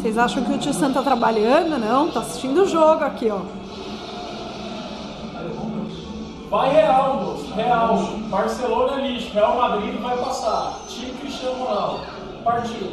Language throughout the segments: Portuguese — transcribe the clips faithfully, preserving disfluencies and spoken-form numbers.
Vocês acham que o tio Sam tá trabalhando? Não, tá assistindo o jogo aqui, ó. Vai Real, moço. Real. Barcelona é lixo. Real Madrid vai passar. Time Cristiano Ronaldo. Partiu.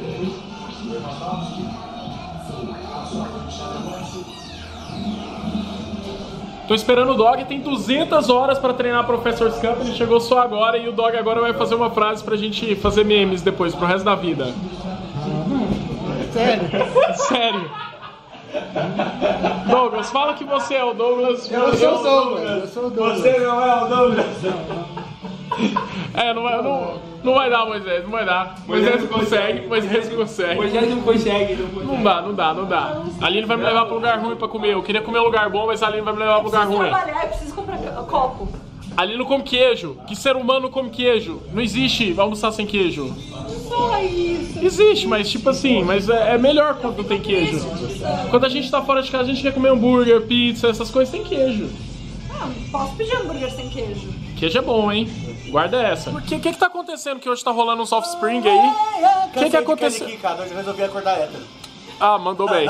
Tô esperando o Dog, tem duzentas horas pra treinar Professor's Cup, ele chegou só agora e o Dog agora vai fazer uma frase pra gente fazer memes depois, pro resto da vida. Sério? Sério. Douglas, fala que você é o Douglas. Eu sou o Douglas. Eu sou o Douglas. Você não é o Douglas. É, não vai, não, não vai dar, Moisés, não vai dar. Moisés não consegue, Moisés não consegue. Moisés não consegue, não consegue. Não dá, não dá, não dá. A Aline vai me levar pra um lugar ruim pra comer. Eu queria comer um lugar bom, mas a Aline vai me levar pra um lugar ruim. Eu preciso trabalhar, eu preciso comprar copo. A Aline não come queijo. Que ser humano come queijo? Não existe almoçar sem queijo. Só isso. Existe, mas tipo assim, mas é, é melhor quando não tem queijo. Quando a gente tá fora de casa, a gente quer comer hambúrguer, pizza, essas coisas sem queijo. Não, posso pedir hambúrguer sem queijo. Queijo é bom, hein? Guarda essa. O que, que que tá acontecendo que hoje tá rolando uns offspring aí? O que que aconteceu? Eu resolvi acordar hétero. Ah, mandou bem.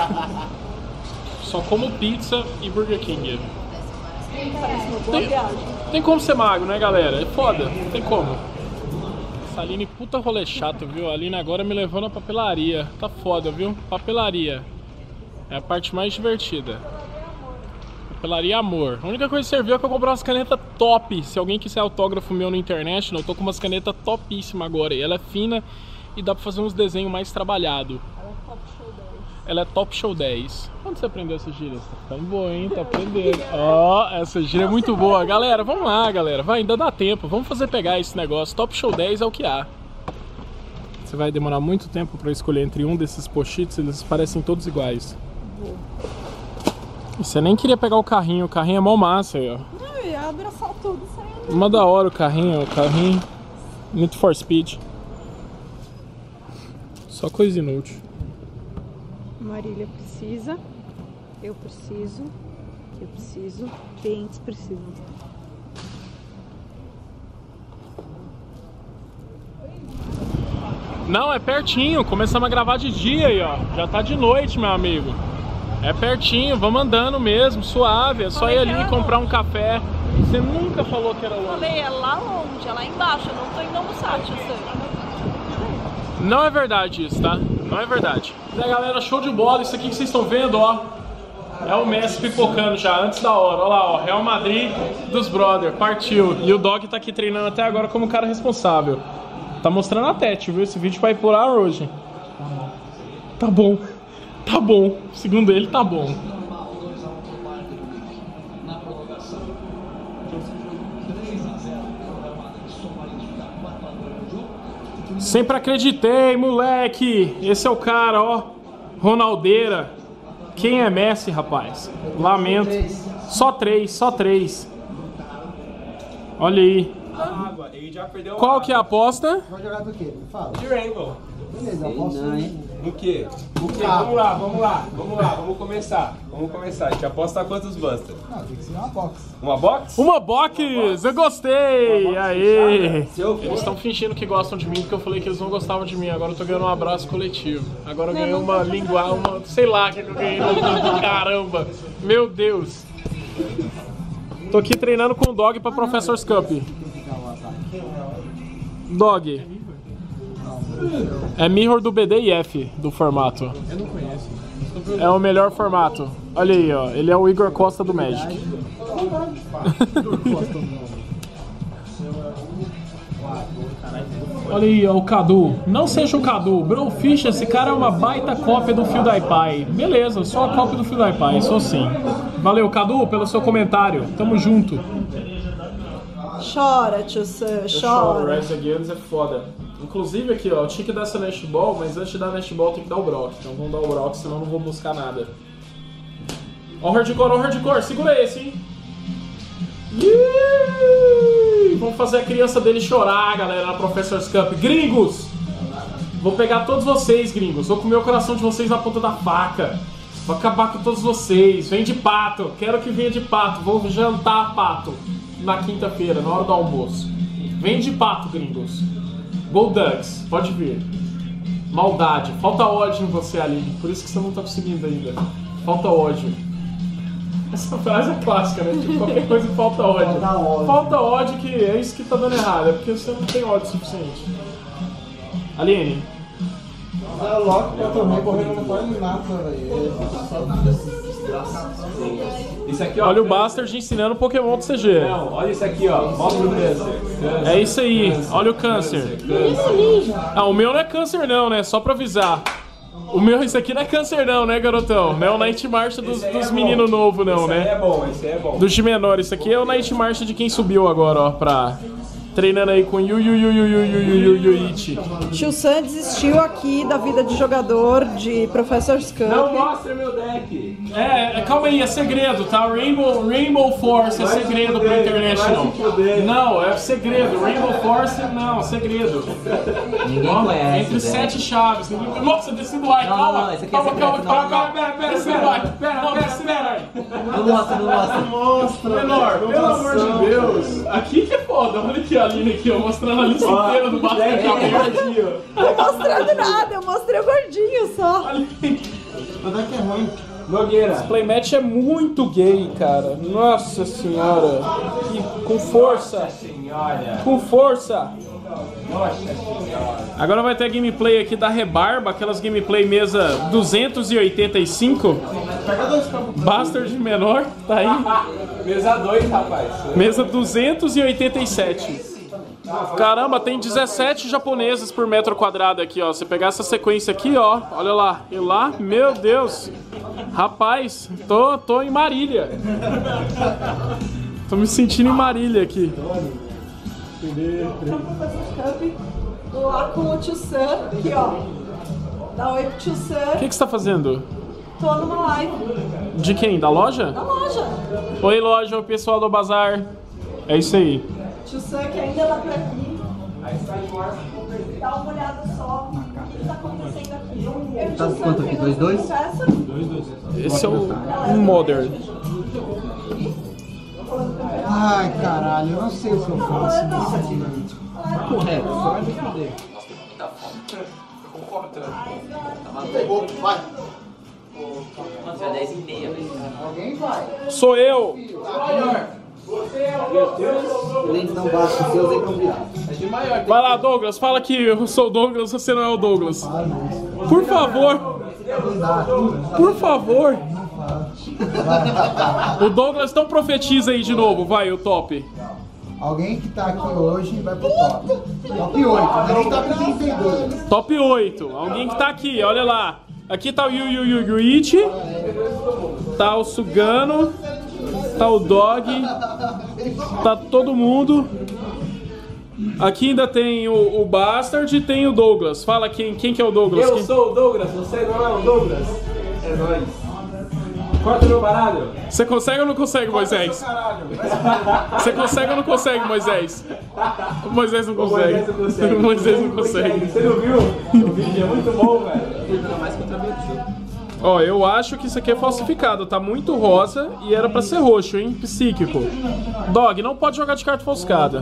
Só como pizza e Burger King. Parece uma boa Tem, viagem. tem como ser magro, né, galera? É foda, não tem como. Essa Aline, puta rolê chato, viu? A Aline agora me levou na papelaria. Tá foda, viu? Papelaria. É a parte mais divertida. Papelaria Amor. A única coisa que serviu é que eu comprei umas canetas top. Se alguém quiser autógrafo meu na internet, eu tô com umas canetas topíssimas agora. E ela é fina e dá pra fazer uns desenhos mais trabalhados. Ela é Top Show dez. Onde você aprendeu essa gíria? Tá ficando boa, hein? Tá aprendendo. Ó, oh, essa gíria é muito boa. Galera, vamos lá, galera. Vai, ainda dá tempo. Vamos fazer pegar esse negócio. Top Show dez é o que há. Você vai demorar muito tempo pra escolher entre um desses post-its. Eles parecem todos iguais. E você nem queria pegar o carrinho. O carrinho é mó massa aí, ó. Não, eu ia abraçar tudo saindo. Uma da hora o carrinho. O carrinho Need for Speed. Só coisa inútil. Marília precisa, eu preciso, eu preciso, clientes precisam. Não, é pertinho, começamos a gravar de dia aí, ó. Já tá de noite, meu amigo. É pertinho, vamos andando mesmo, suave. É só ir ali comprar um café. Você nunca falou que era longe. Eu falei, é lá longe, é lá embaixo, eu não tô indo almoçar, tio Sam. Não é verdade isso, tá? Não é verdade. E aí, galera, show de bola. Isso aqui que vocês estão vendo, ó, é o Messi pipocando já, antes da hora. Olha lá, ó, Real Madrid dos brother, partiu. E o Dog tá aqui treinando até agora como cara responsável. Tá mostrando a tete, viu? Esse vídeo vai por ar hoje. Tá bom. Tá bom. Segundo ele, tá bom. Sempre acreditei, moleque. Esse é o cara, ó. Ronaldeira. Quem é Messi, rapaz? Lamento. Só três, só três. Olha aí. Água, ele já perdeu. Qual que é a aposta? Vai jogar do quê? Me fala. De Rainbow. Beleza, eu posso. No quê? O quê? Ah. Vamos lá, vamos lá, vamos lá, vamos começar. Vamos começar. A gente aposta quantos buster? Não, tem que ser uma box. Uma box? Uma box! Eu gostei! Aê! Se eu Eles estão fingindo que gostam de mim porque eu falei que eles não gostavam de mim. Agora eu tô ganhando um abraço coletivo. Agora eu ganhei uma língua, uma. Sei lá o que eu ganhei. Caramba! Meu Deus! Tô aqui treinando com o Dog pra Professor's Cup. Dog. É mirror do B D e F do formato. Eu não conheço. É o melhor formato. Olha aí, ó. Ele é o Igor Costa do Magic. Olha aí, ó, o Cadu. Não seja o Cadu. Brofish, esse cara é uma baita cópia do PewDiePie. Beleza, só a cópia do PewDiePie, sou sim. Valeu, Cadu, pelo seu comentário. Tamo junto. Chora, tio Sam, chora. Rise Against é foda. Inclusive aqui, ó, eu tinha que dar essa Nest Ball, mas antes de dar Nest Ball tem que dar o Brock. Então vamos dar o Brock, senão eu não vou buscar nada. Ó o Hardcore, ó o Hardcore, segura esse, hein? Iiii, vamos fazer a criança dele chorar, galera, na Professor's Cup. Gringos! Vou pegar todos vocês, gringos. Vou comer o coração de vocês na ponta da faca. Vou acabar com todos vocês. Vem de pato. Quero que venha de pato. Vou jantar pato na quinta-feira, na hora do almoço. Vem de pato, gringos. Go Ducks. Pode vir. Maldade. Falta ódio em você, Aline. Por isso que você não tá conseguindo ainda. Falta ódio. Essa frase é clássica, né? Tipo, qualquer coisa falta ódio. Falta ódio. Falta ódio, que é isso que tá dando errado. É porque você não tem ódio suficiente. Aline. Mas é louco que eu também correndo não pode me matar, velho. Isso aqui, ó. Olha o Bastard ensinando Pokémon do C G. Não, olha isso aqui, ó. Mostra o câncer. Câncer. É isso aí. Olha o câncer. Ah, o meu não é câncer não, né? Só pra avisar. O meu, isso aqui não é câncer não, né, garotão? Não é o Night March dos, dos meninos novos não, Esse aí né? é bom, esse aí é bom. Dos de menor. Isso aqui é o Night March de quem subiu agora, ó, pra... Treinando aí com Yu Yu Yu Yu Yu Yu Yu Yu Ichi. Tio Sam desistiu aqui da vida de jogador de Professor's Cup. Não mostra meu deck. É, é, calma aí, é segredo, tá? Rainbow, Rainbow Force é Vai se segredo pro fuder, International. vai se fuder. Não, é segredo. Rainbow Force, não, segredo. Ninguém Ó, conhece. entre né? sete chaves. Nossa, desci do ar, Não, calma. não, esse aqui é calma, calma, secreto, calma, não. calma, pera, pera, desci do ar. Pera, não, desci do ar. Não mostra, não mostra. Mostra. Menor, pelo amor de Deus. Aqui que é foda, olha aqui a Aline aqui, ó, mostrando a lista inteira do basquete. Deck gordinho. Não mostrando nada, eu mostrei o gordinho só. O deck é ruim. Nogueira. Playmatch é muito gay, cara. Nossa senhora. Que, com força. Senhora. Com força. Nossa senhora. Agora vai ter gameplay aqui da Rebarba, aquelas gameplay mesa duzentos e oitenta e cinco. Bastard menor, tá aí. Mesa dois, rapaz. Mesa duzentos e oitenta e sete. Caramba, tem dezessete japoneses por metro quadrado aqui, ó. Você pegar essa sequência aqui, ó. Olha lá. E lá, meu Deus. Rapaz, tô, tô em Marília. Tô me sentindo em Marília aqui. Lá com o Tio Sam, aqui ó. Dá oi pro Tio O Sam. que, que você tá fazendo? Tô numa live. De quem? Da loja? Na loja. Oi, loja, o pessoal do bazar. É isso aí. Tio Sam que ainda tá por aqui. Dá uma olhada só. O que tá acontecendo aqui? Eu, Tá Tio Sam, quanto aqui? fez dois, uma dois? conversa. Esse é o um Modern. Ai, caralho, eu não sei o que eu faço nesse momento. Correto. Vai. Nossa, é dez e meia, velho. Alguém vai. Sou eu. O lente não bate, os seus aí pra virar. Vai lá, Douglas. Fala que eu sou o Douglas, você não é o Douglas. Por favor. Por favor. O Douglas não profetiza aí de novo. Vai, o top. Alguém que tá aqui hoje vai pro top. Top oito, não é nem top trinta e dois. Top oito. Alguém que tá aqui, olha lá. Aqui tá o Yu Yu Yu Yu Ichi. Tá o Sugano. Tá o Dog. Tá todo mundo. Aqui ainda tem o, o Bastard e tem o Douglas. Fala quem, quem que é o Douglas. Eu Quem- sou o Douglas, você não é o Douglas. É nóis. Corta o meu baralho. Você consegue ou não consegue, Moisés? Você consegue ou não consegue, Moisés? O Moisés não O consegue. Moisés não consegue. O Moisés não consegue. Você não viu? O vídeo é muito bom, velho. Mais contra mim, Ó, eu acho que isso aqui é falsificado. Tá muito rosa e era pra ser roxo, hein? Psíquico. Dog, não pode jogar de carta falsificada.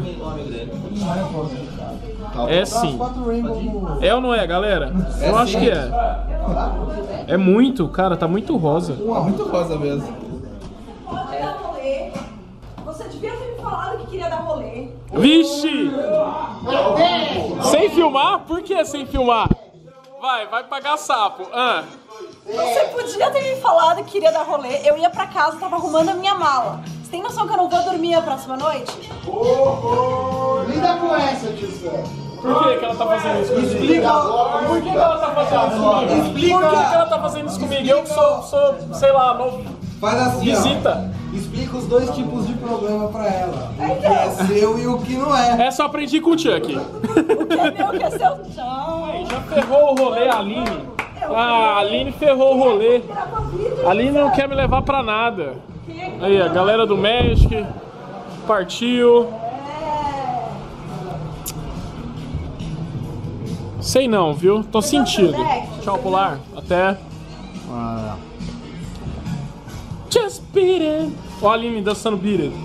É sim. É ou não é, galera? Eu acho que é. É muito, cara, tá muito rosa. Muito rosa mesmo. Dar rolê. Você devia ter me falado que queria dar rolê. Vixe! Sem filmar? Por que sem filmar? Vai, vai pagar sapo. Ah. Você podia ter me falado que queria dar rolê. Eu ia pra casa, tava arrumando a minha mala. Você tem noção que eu não vou dormir a próxima noite? Lida com essa, tio Sam. Por que, que ela tá fazendo isso comigo? Explica. Por que, que ela tá fazendo isso comigo? Explica. Por que, que ela tá fazendo isso comigo? Eu que sou, sou, sei lá, no... Faz assim, visita. ó. Explica os dois tipos de problema pra ela. O que é seu e o que não é. Essa eu aprendi com o Chuck. O que é meu, o que é seu? Tchau. Já ferrou o rolê, a Aline. Ah, a Aline ferrou o rolê. A Aline não quer me levar pra nada. Aí, a galera do México partiu. Sei não, viu? Tô sentindo. Tchau, Polar. Até. Just beat it. Ó a Aline dançando beat it.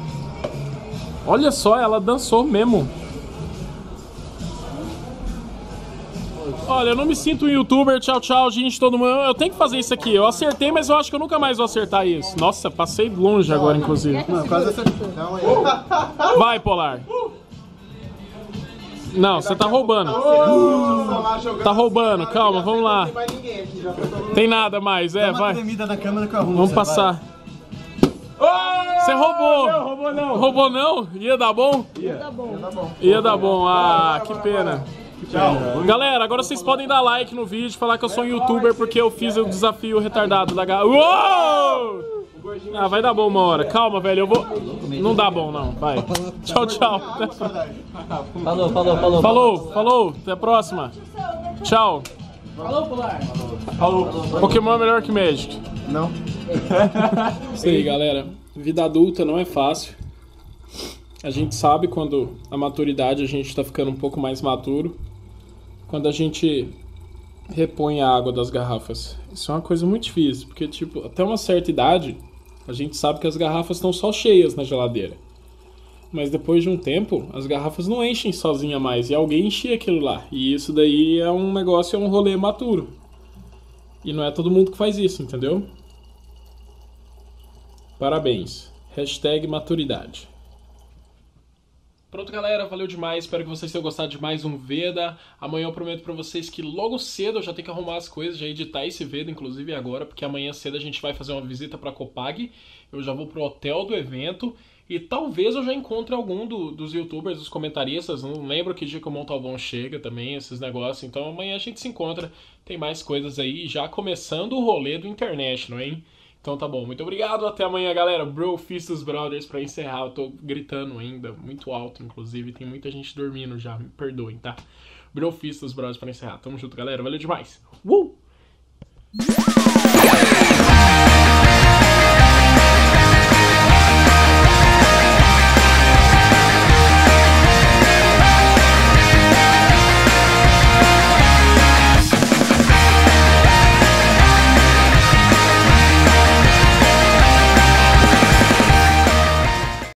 Olha só, ela dançou mesmo. Olha, eu não me sinto um youtuber, tchau, tchau, gente, todo mundo. Eu tenho que fazer isso aqui. Eu acertei, mas eu acho que eu nunca mais vou acertar isso. Nossa, passei longe agora, inclusive. Não, quase acertou. Não, é. Vai, Polar. Não, você tá roubando. Tá roubando, calma, vamos lá. Tem nada mais, é, vai. Vamos passar. Você roubou! Não, roubou não. Roubou não? Ia dar bom? Ia dar bom. Ia dar bom. Ah, que pena. Galera, agora vocês podem dar like no vídeo, falar que eu sou um youtuber porque eu fiz o desafio retardado da garrafa. Uou! Ah, vai dar bom uma hora. Calma, velho, eu vou... Não dá bom, não. Vai. Tchau, tchau. Falou, falou, falou. Falou, falou. Até a próxima. Tchau. Falou, Polar. Falou. Pokémon é melhor que Magic. Não. Isso aí, galera. Vida adulta não é fácil. A gente sabe quando a maturidade a gente tá ficando um pouco mais maduro. Quando a gente repõe a água das garrafas. Isso é uma coisa muito difícil, porque tipo, até uma certa idade, a gente sabe que as garrafas estão só cheias na geladeira. Mas depois de um tempo, as garrafas não enchem sozinha mais, e alguém enchia aquilo lá. E isso daí é um negócio, é um rolê maturo. E não é todo mundo que faz isso, entendeu? Parabéns. Hashtag maturidade. Pronto, galera, valeu demais, espero que vocês tenham gostado de mais um Veda. Amanhã eu prometo pra vocês que logo cedo eu já tenho que arrumar as coisas, já editar esse Veda, inclusive agora, porque amanhã cedo a gente vai fazer uma visita pra Copag, eu já vou pro hotel do evento, e talvez eu já encontre algum do, dos youtubers, dos comentaristas, não lembro que dia que o Montalvão chega também, esses negócios, então amanhã a gente se encontra, tem mais coisas aí, já começando o rolê do International, hein? Então tá bom, muito obrigado, até amanhã, galera. Bro Fistos Brothers pra encerrar, eu tô gritando ainda, muito alto, inclusive, tem muita gente dormindo já, me perdoem, tá? Bro Fistos Brothers pra encerrar, tamo junto, galera, valeu demais. Uh!